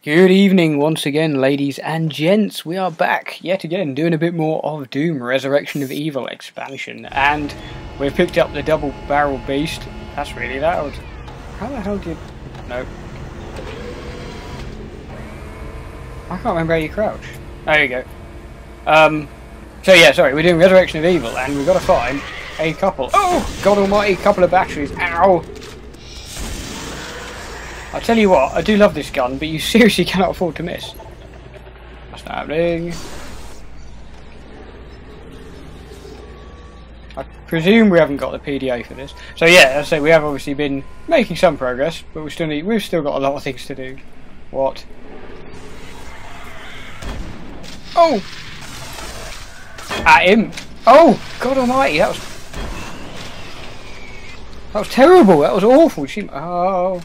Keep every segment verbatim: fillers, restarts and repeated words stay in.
Good evening once again, ladies and gents. We are back yet again doing a bit more of Doom Resurrection of Evil expansion, and we've picked up the double barrel beast. That's really loud. How the hell did... No. I can't remember how you crouch. There you go. Um, so yeah, sorry, we're doing Resurrection of Evil, and we've got to find a couple... Oh! God almighty, couple of batteries. Ow! I tell you what, I do love this gun, but you seriously cannot afford to miss. That's not happening. I presume we haven't got the P D A for this. So yeah, as I say, we have obviously been making some progress, but we still need, we've still got a lot of things to do. What? Oh! At him! Oh! God almighty, that was... That was terrible, that was awful. She... Oh...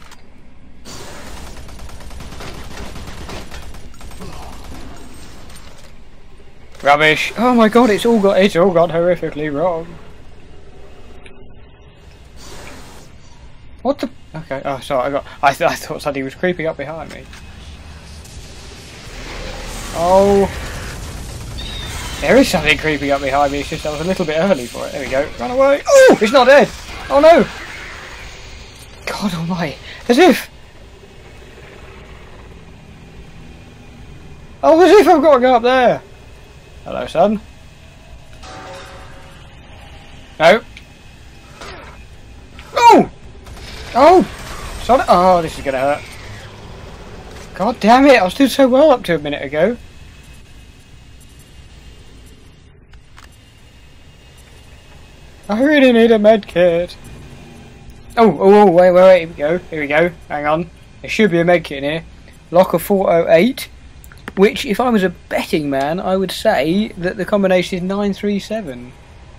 Rubbish! Oh my god, it's all got it's all got horrifically wrong. What the? Okay. Oh, sorry. I got. I th I thought something was creeping up behind me. Oh, there is something creeping up behind me. It's just I was a little bit early for it. There we go. Run away! Oh, it's not dead. Oh no! God almighty! As if. Oh, as if I've got to go up there. Hello, son. No. Oh! Oh! Son. Oh, this is gonna hurt. God damn it! I was doing so well up to a minute ago. I really need a med kit. Oh, oh, oh, wait, wait, wait. Here we go. Here we go. Hang on. There should be a med kit in here. Locker four oh eight. Which, if I was a betting man, I would say that the combination is nine three seven.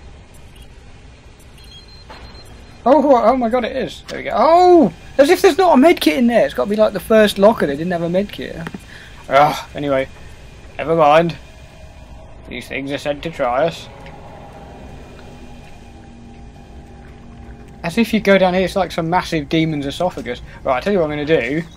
Oh, oh my god, it is. There we go. Oh! As if there's not a medkit in there. It's got to be like the first locker that didn't have a medkit. Ugh, anyway. Never mind. These things are said to try us. As if you go down here, it's like some massive demon's esophagus. Right, I'll tell you what I'm going to do.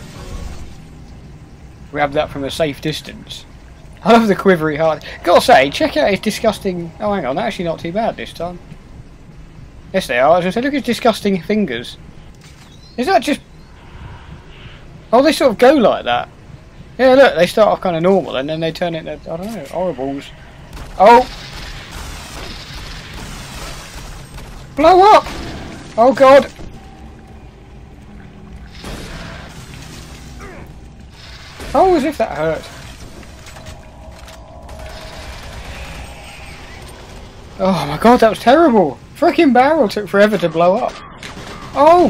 Grab that from a safe distance. I love the quivery heart. Gotta say, check out his disgusting... Oh, hang on, they're actually not too bad this time. Yes, they are. I was going to say, look at his disgusting fingers. Is that just... Oh, they sort of go like that. Yeah, look, they start off kind of normal and then they turn into, I don't know, horribles. Oh! Blow up! Oh, God! Oh, as if that hurt. Oh my god, that was terrible. Frickin' barrel took forever to blow up. Oh!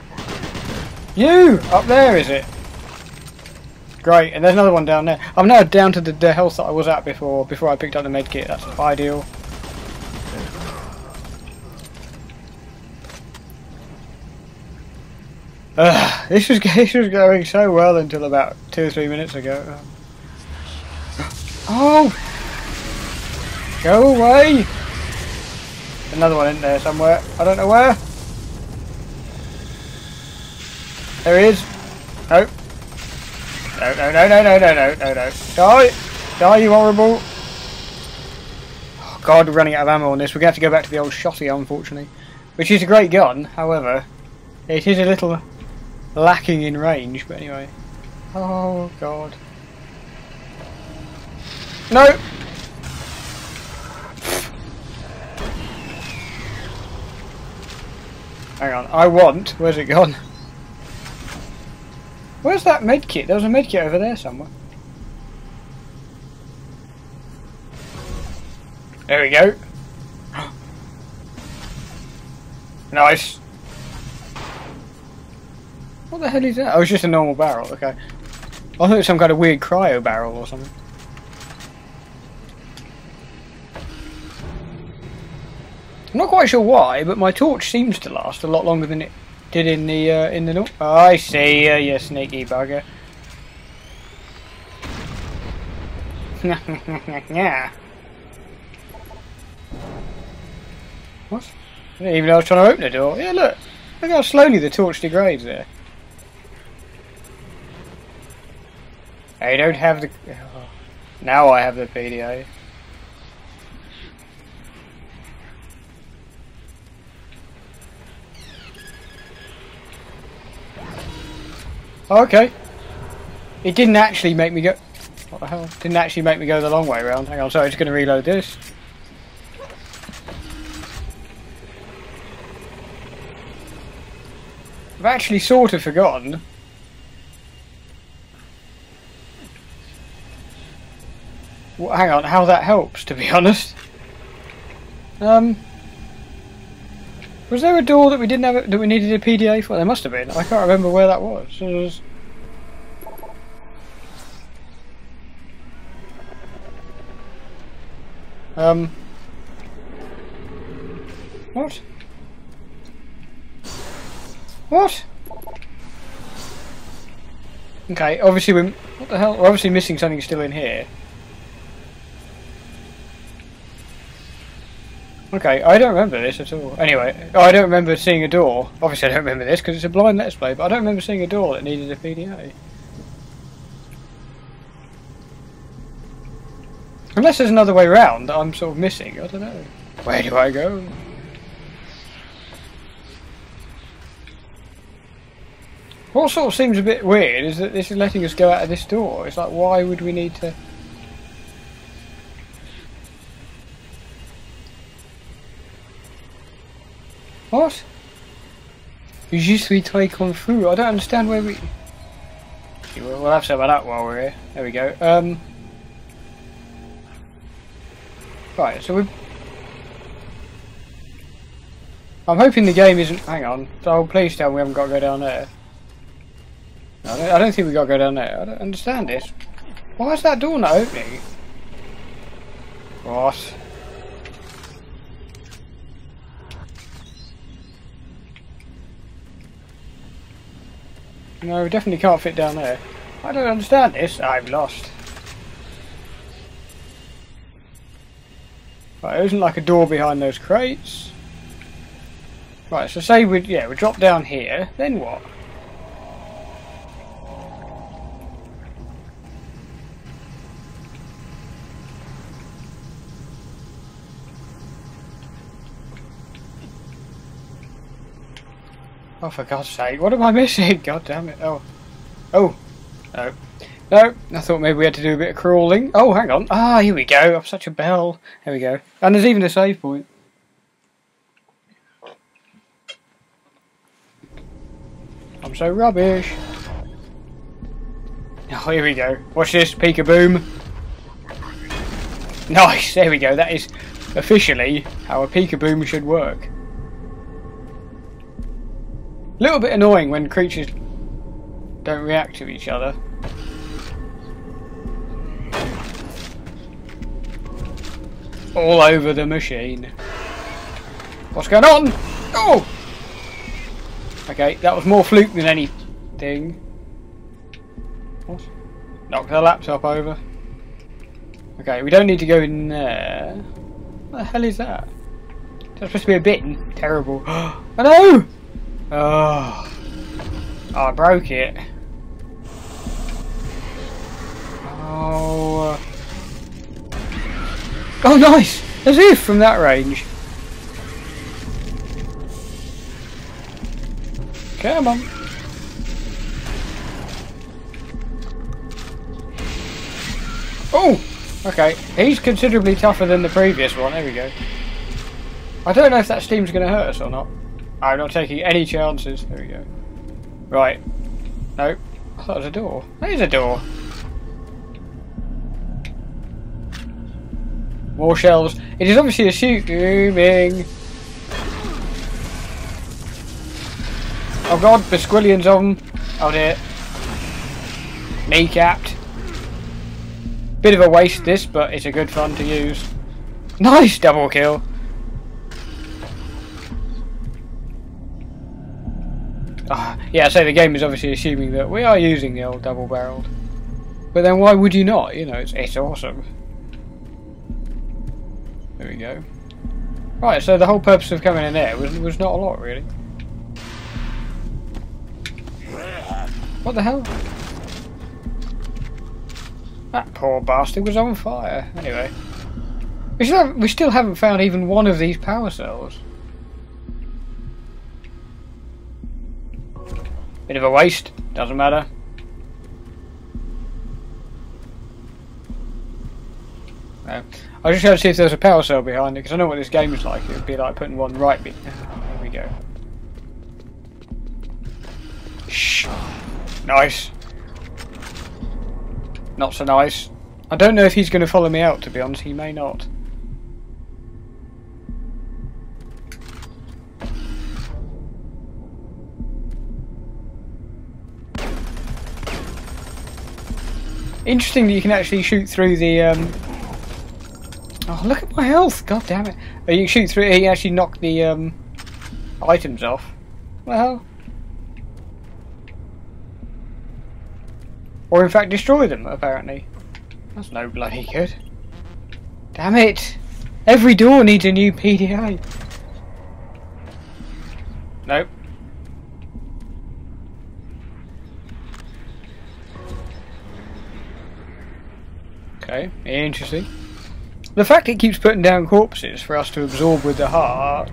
You! Up there, is it? Great, and there's another one down there. I'm now down to the, the health that I was at before, before I picked up the medkit. That's ideal. Ugh, this was this was going so well until about two or three minutes ago. Oh! Go away! Another one in there somewhere. I don't know where. There he is. No. No, no, no, no, no, no, no, no, no. Die! Die, you horrible! Oh god, we're running out of ammo on this. We're going to have to go back to the old shotty, unfortunately. Which is a great gun, however, it is a little... lacking in range, but anyway. Oh god. No! Hang on, I want. Where's it gone? Where's that medkit? There was a medkit over there somewhere. There we go. Nice. What the hell is that? Oh, it's just a normal barrel, okay. I thought it was some kind of weird cryo barrel or something. I'm not quite sure why, but my torch seems to last a lot longer than it did in the uh, in the north. Oh, I see, uh, you sneaky bugger. Yeah. What? I didn't even know I was trying to open the door. Yeah, look. Look how slowly the torch degrades there. I don't have the... Oh, now I have the P D A. Okay. It didn't actually make me go... What the hell? Didn't actually make me go the long way around. Hang on, sorry, I'm just going to reload this. I've actually sort of forgotten. Well, hang on, how that helps, to be honest. Um... Was there a door that we didn't have, a, that we needed a P D A for? There must have been. I can't remember where that was. It was... Um. What? What? Okay, obviously we're... What the hell? We're obviously missing something still in here. Okay, I don't remember this at all. Anyway, oh, I don't remember seeing a door. Obviously I don't remember this because it's a blind Let's Play, but I don't remember seeing a door that needed a P D A. Unless there's another way round that I'm sort of missing, I don't know. Where do I go? What sort of seems a bit weird is that this is letting us go out of this door. It's like, why would we need to... What? Je suis très confus. I don't understand where we... We'll have to say about that while we're here. There we go. Um... Right, so we... I'm hoping the game isn't... Hang on. Oh, please tell me we haven't got to go down there. No, I don't, I don't think we've got to go down there. I don't understand this. Why is that door not opening? What? No, we definitely can't fit down there. I don't understand this. I'm lost. Right, there isn't like a door behind those crates. Right, so say we yeah we drop down here. Then what? Oh, for God's sake, what am I missing? God damn it. Oh. Oh. No. No, I thought maybe we had to do a bit of crawling. Oh, hang on. Ah, here we go. I'm such a bell. There we go. And there's even a save point. I'm so rubbish. Oh, here we go. Watch this. Peek-a-boom. Nice. There we go. That is officially how a peek-a-boom should work. A little bit annoying when creatures don't react to each other. All over the machine. What's going on? Oh! Okay, that was more fluke than anything. What? Knock the laptop over. Okay, we don't need to go in there. What the hell is that? Is that supposed to be a bin? Terrible. Oh no! Oh. Oh, I broke it. Oh. Oh, nice! As if from that range. Come on. Oh! Okay, he's considerably tougher than the previous one. There we go. I don't know if that steam's going to hurt us or not. I'm not taking any chances. There we go. Right. Nope. I thought it was a door. There's a door. More shells. It is obviously assuming. Oh god, there's squillions of them. Oh dear. Kneecapped. Bit of a waste this, but it's a good fun to use. Nice double kill. Oh, yeah, so the game is obviously assuming that we are using the old double barreled. But then why would you not? You know, it's, it's awesome. There we go. Right, so the whole purpose of coming in there was, was not a lot, really. What the hell? That poor bastard was on fire. Anyway. We still, have, we still haven't found even one of these power cells. Bit of a waste. Doesn't matter. No. I was just trying to see if there was a power cell behind it, because I know what this game is like. It would be like putting one right be- oh, there we go. Shh. Nice. Not so nice. I don't know if he's going to follow me out, to be honest. He may not. Interesting that you can actually shoot through the... Um... Oh, look at my health! God damn it! Oh, you can shoot through it, he actually knocked the um, items off. Well... Or in fact destroy them, apparently. That's no bloody good. Damn it! Every door needs a new P D A. Nope. Okay, interesting. The fact it keeps putting down corpses for us to absorb with the heart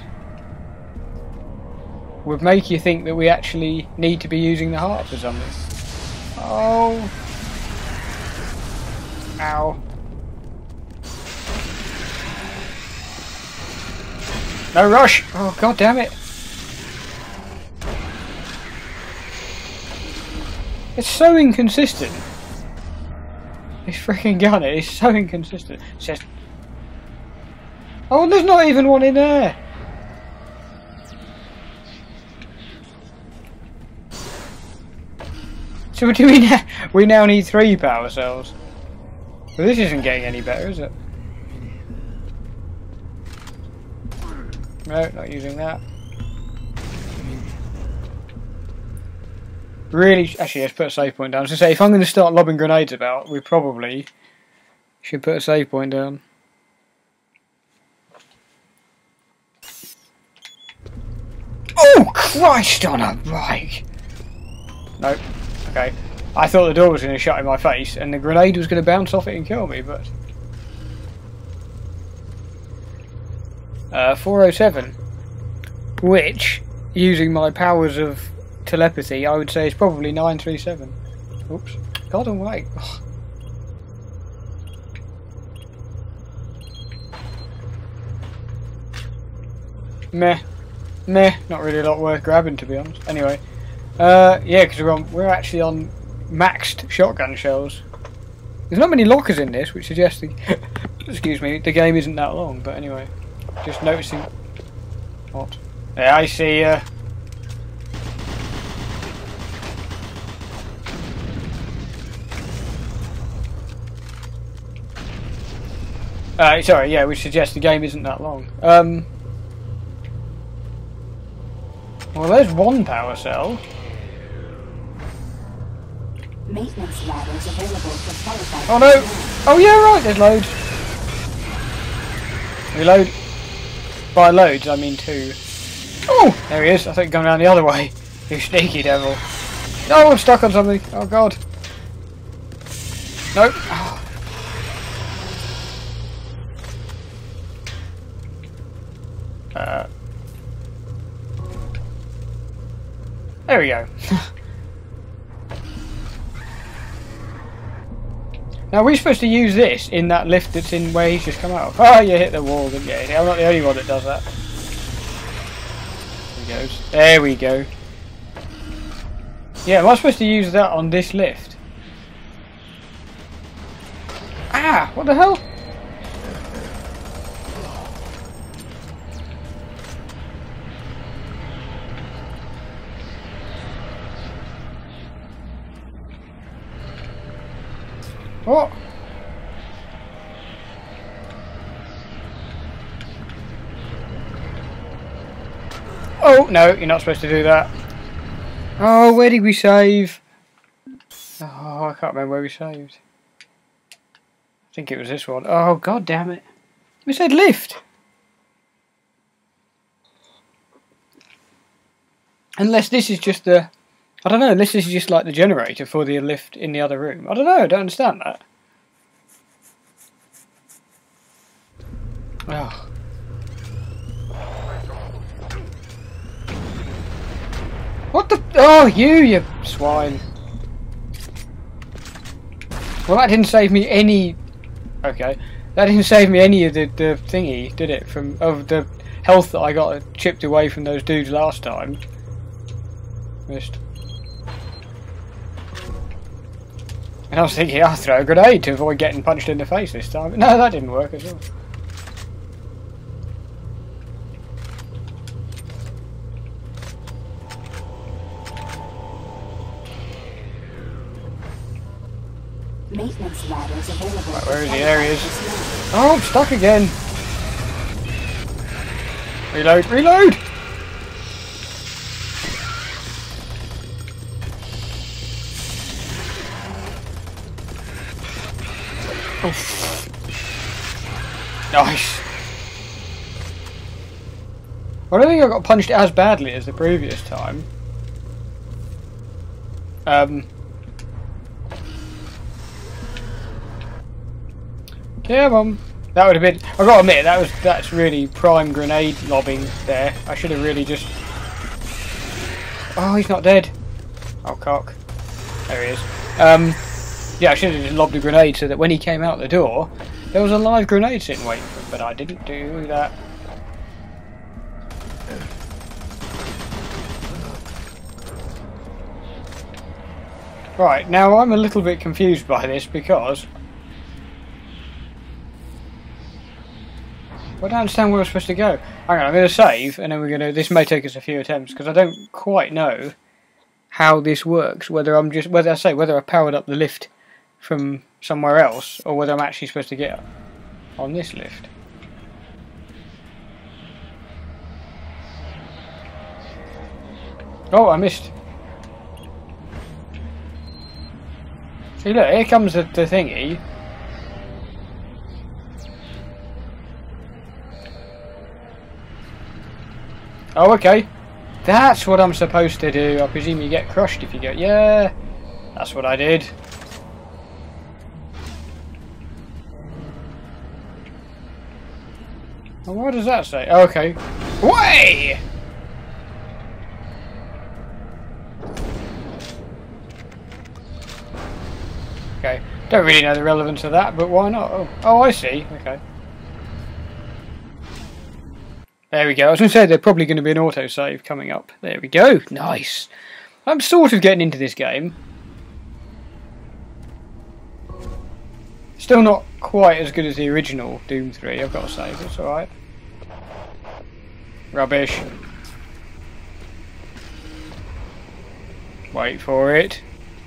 would make you think that we actually need to be using the heart for something. Oh. Ow. No rush! Oh, god damn it! It's so inconsistent. This freaking gun, it is so inconsistent. It says... Oh, there's not even one in there! So what do we now? We now need three power cells. Well, this isn't getting any better, is it? No, not using that. Really, actually, let's put a save point down. I was going to say, if I'm going to start lobbing grenades about, we probably should put a save point down. Oh, Christ on a bike! Nope. Okay. I thought the door was going to shut in my face and the grenade was going to bounce off it and kill me, but... Uh, four oh seven. Which, using my powers of telepathy, I would say is probably nine three seven. Oops. God almighty. Ugh. Meh. Meh. Not really a lot worth grabbing, to be honest. Anyway. Uh, yeah, because we're on, we're actually on maxed shotgun shells. There's not many lockers in this, which suggests the excuse me, the game isn't that long. But anyway, just noticing. What? Yeah, I see. Uh, uh, sorry, yeah, which suggests the game isn't that long. Um. Well, there's one power cell. Maintenance ladders available for qualified. Oh no! Oh yeah, right, there's loads. Reload. By loads, I mean two. Oh! There he is. I think going around the other way. You sneaky devil. No, I'm stuck on something. Oh god. Nope. Oh. Uh. There we go. Now we're supposed to use this in that lift that's in where he's just come out of. Oh, you hit the wall, didn't you? I'm not the only one that does that. There he goes. There we go. Yeah, am I supposed to use that on this lift? Ah! What the hell? What? Oh, no, you're not supposed to do that. Oh, where did we save? Oh, I can't remember where we saved. I think it was this one. Oh, god damn it. We said lift. Unless this is just the I don't know, unless this is just like the generator for the lift in the other room. I don't know, I don't understand that. Oh. What the? Oh, you, you swine. Well, that didn't save me any... Okay. That didn't save me any of the, the thingy, did it? From of the health that I got chipped away from those dudes last time. Missed. And I was thinking, I'll throw a grenade to avoid getting punched in the face this time. No, that didn't work at all. Maintenance ladders available. Right, where are the areas? Oh, I'm stuck again. Reload, reload! Oof. Nice. I don't think I got punched as badly as the previous time. Um. Come on. That would have been. I gotta admit, that was that's really prime grenade lobbing there. I should have really just. Oh, he's not dead. Oh, cock. There he is. Um. Yeah, I should have just lobbed a grenade so that when he came out the door, there was a live grenade sitting waiting for him, but I didn't do that. Right, now I'm a little bit confused by this because I don't understand where we're supposed to go. Hang on, I'm going to save and then we're going to... This may take us a few attempts because I don't quite know how this works. Whether I'm just... Whether I say, whether I powered up the lift from somewhere else or whether I'm actually supposed to get on this lift. Oh, I missed. See, look, here comes the, the thingy. Oh, okay. That's what I'm supposed to do. I presume you get crushed if you go... Yeah, that's what I did. Well, what does that say? Oh, okay. Way! Okay. Don't really know the relevance of that, but why not? Oh, oh I see. Okay. There we go. I was going to say there's probably going to be an autosave coming up. There we go. Nice. I'm sort of getting into this game. Still not quite as good as the original Doom three, I've got to say. It's alright. Rubbish. Wait for it.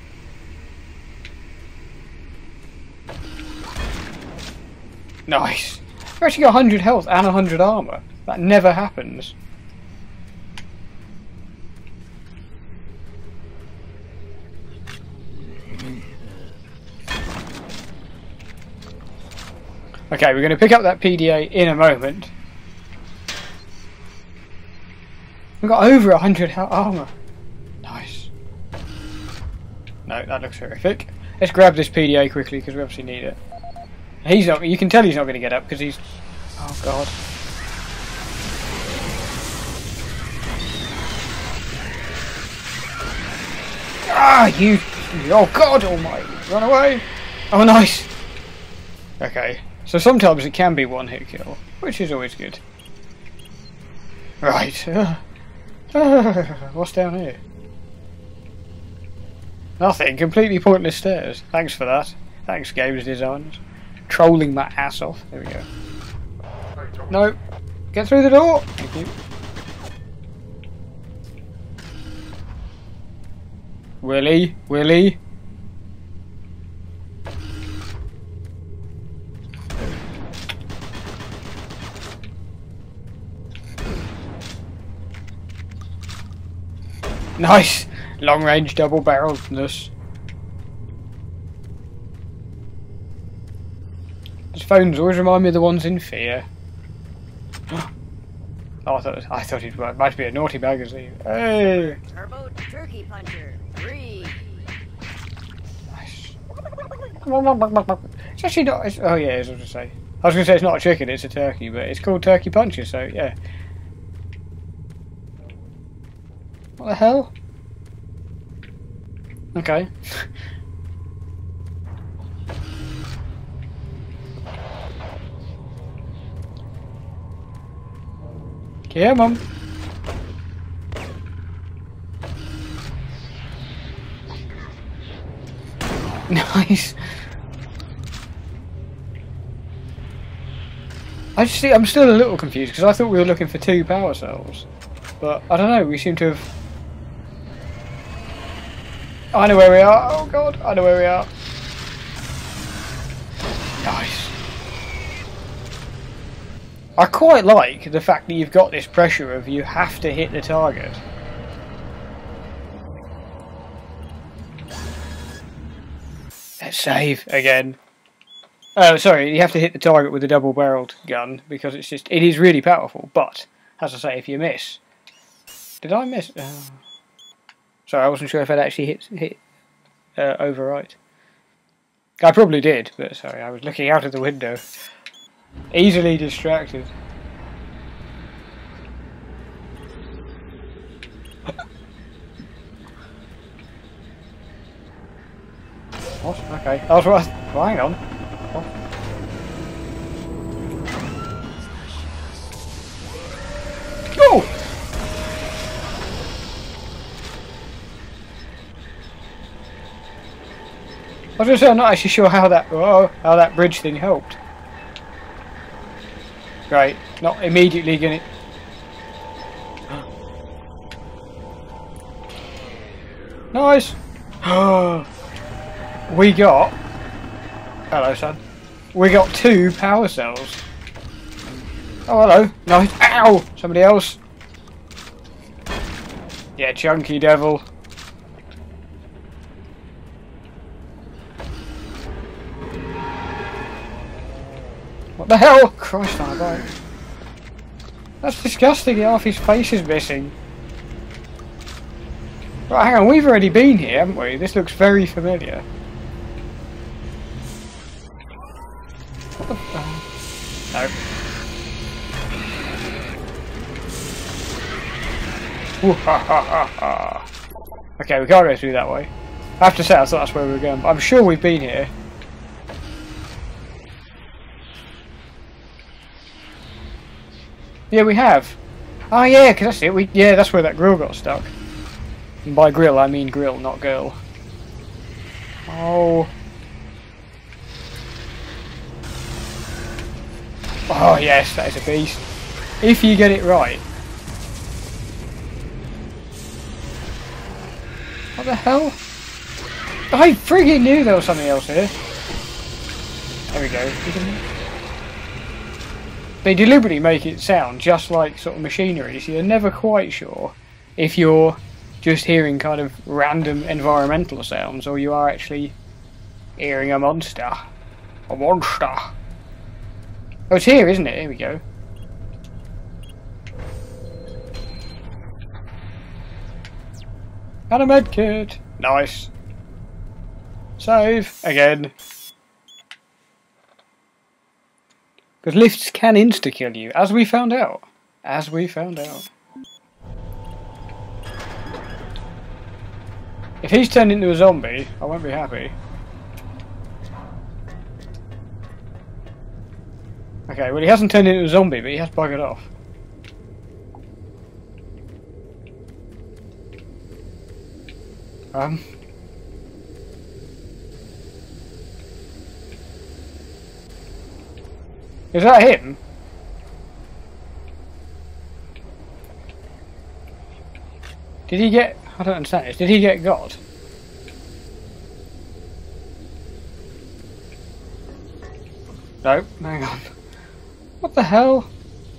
Nice. I've actually got one hundred health and one hundred armour. That never happens. Okay, we're going to pick up that P D A in a moment. We've got over one hundred armour. Nice. No, that looks horrific. Let's grab this P D A quickly because we obviously need it. He's not. You can tell he's not going to get up because he's... Oh, God. Ah, you... Oh, God almighty. Run away. Oh, nice. Okay. So sometimes it can be one hit kill, which is always good. Right. Uh, uh, what's down here? Nothing. Completely pointless stairs. Thanks for that. Thanks, games designers. Trolling my ass off. There we go. No. Get through the door. Thank you. Willy. Willy. Nice! Long range double barreledness. These phones always remind me of the ones in Fear. Oh, I thought I thought it might be a naughty magazine. Hey! Turbo Turkey puncher. Three. Nice. It's actually not. It's, oh yeah, as I was gonna say. I was gonna say it's not a chicken, it's a turkey, but it's called turkey puncher. So yeah. What the hell? Okay. Come on. Nice. I just see. I'm still a little confused because I thought we were looking for two power cells, but I don't know. We seem to have. I know where we are. Oh god, I know where we are. Nice. I quite like the fact that you've got this pressure of you have to hit the target. Let's save again. Oh, sorry, you have to hit the target with a double-barreled gun because it's just, it is really powerful, but, as I say, if you miss... Did I miss? Oh. Sorry, I wasn't sure if I'd actually hit, hit uh, overwrite. I probably did, but sorry, I was looking out of the window. Easily distracted. What? Okay. I was right. Well, hang on. What? Oh! I was going to say, I'm not actually sure how that oh, how that bridge thing helped. Right, not immediately gonna. Nice. We got. Hello, son. We got two power cells. Oh, hello. Nice. Ow! Somebody else. Yeah, chunky devil. What the hell? Christ on a bike. That's disgusting, half his face is missing. Right, hang on, we've already been here, haven't we? This looks very familiar. What the f- uh, no. Ooh, ha, ha, ha, ha. Okay, we can't go through that way. I have to say, I thought that's where we were going, but I'm sure we've been here. Yeah, we have. Oh yeah, because that's it. We yeah, that's where that grill got stuck. And by grill, I mean grill, not girl. Oh. Oh yes, that is a beast. If you get it right. What the hell? I friggin' knew there was something else here. There we go. They deliberately make it sound just like sort of machinery, so you're never quite sure if you're just hearing kind of random environmental sounds or you are actually hearing a monster. A monster. Oh, it's here, isn't it? Here we go. And a medkit. Nice. Save again. Because lifts can insta-kill you, as we found out. As we found out. If he's turned into a zombie, I won't be happy. Okay, well he hasn't turned into a zombie, but he has buggered off. Um... Is that him? Did he get... I don't understand this. Did he get got? No, hang on. What the hell?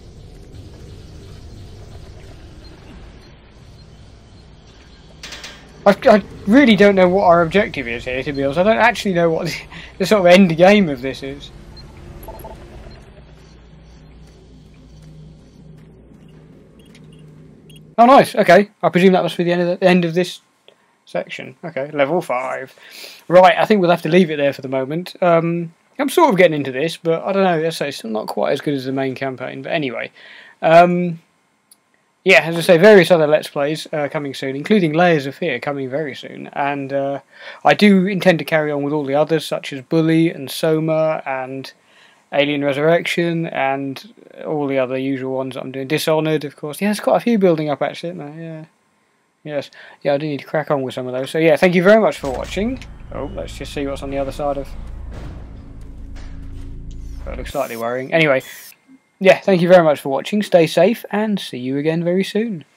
I, I really don't know what our objective is here, to be honest. I don't actually know what the, the sort of end game of this is. Oh, nice. Okay, I presume that must be the end of the end of this section. Okay, level five. Right, I think we'll have to leave it there for the moment. Um, I'm sort of getting into this, but I don't know. Let's say it's not quite as good as the main campaign. But anyway, um, yeah, as I say, various other Let's Plays uh, coming soon, including Layers of Fear coming very soon. And uh, I do intend to carry on with all the others, such as Bully and Soma and Alien Resurrection and all the other usual ones that I'm doing. Dishonored, of course. Yeah, there's quite a few building up, actually, isn't there? Yeah. Yes. Yeah, I do need to crack on with some of those. So yeah, thank you very much for watching. Oh, let's just see what's on the other side of... That looks slightly worrying. Anyway, yeah, thank you very much for watching. Stay safe and see you again very soon.